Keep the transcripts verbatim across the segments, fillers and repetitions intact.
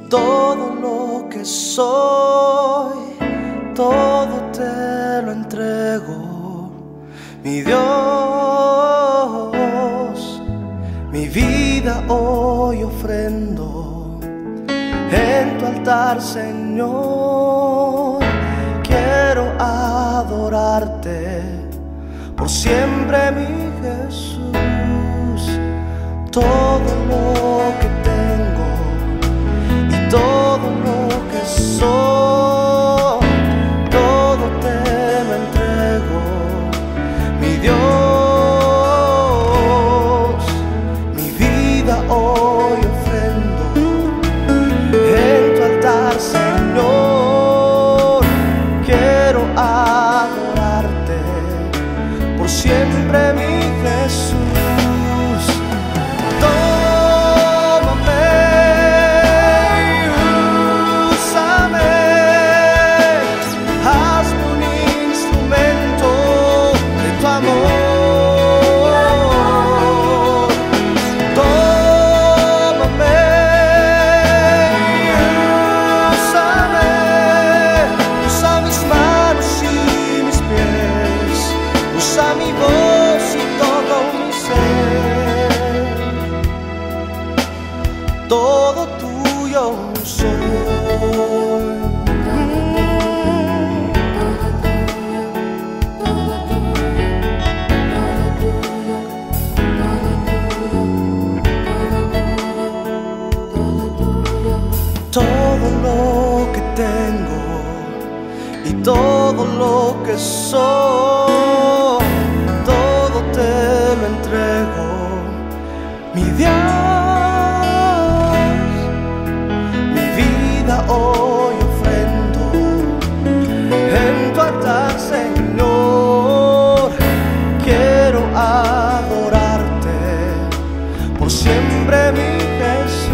todo lo que soy, todo te lo entrego, mi Dios. Mi vida hoy ofrendo en tu altar, Señor. Quiero adorarte por siempre, mi Jesús. Todo lo que tengo y todo lo que soy, todo te lo entrego, mi Dios. Mi vida hoy ofrendo en tu altar, Señor. Quiero adorarte por siempre, mi Jesús. Usa mi voz y todo mi ser, todo tuyo soy. Todo lo que tengo y todo lo que soy, todo te lo entrego, mi Dios. Mi vida hoy ofrendo en tu altar, Señor. Quiero adorarte por siempre, mi Jesús.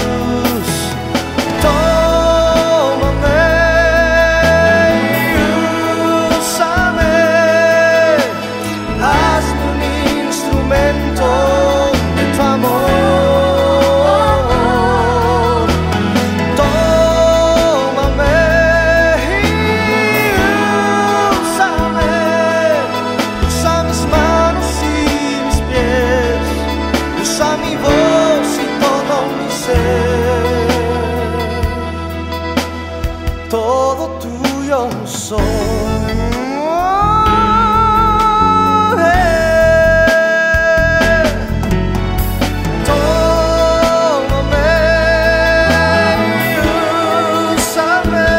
Mi voz y todo mi ser, todo tuyo soy. Tómame y úsame,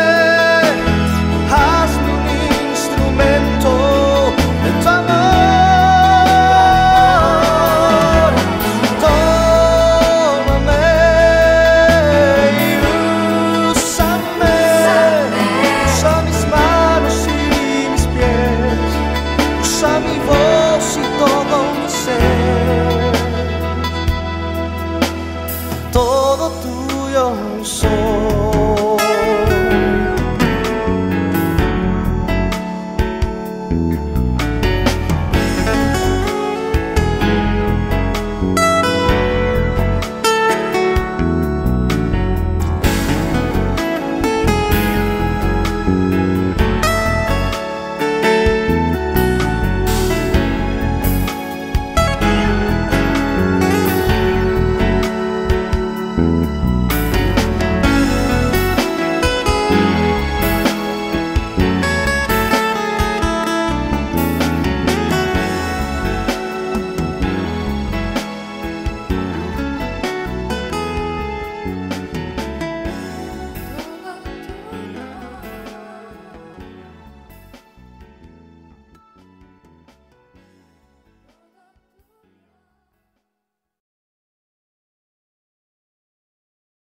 hazme un instrumento de tu amor. Mi voz y todo mi ser, todo tuyo soy.